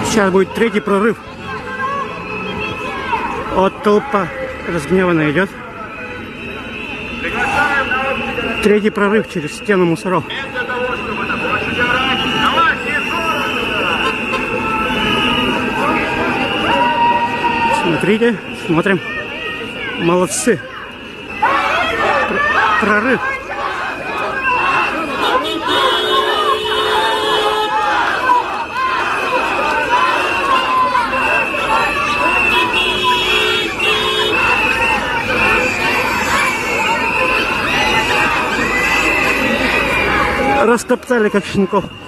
Сейчас будет третий прорыв. Вот толпа разгневанная идет. Третий прорыв через стену мусоров. Смотрите, смотрим. Молодцы. Прорыв. Растоптали, как щенков.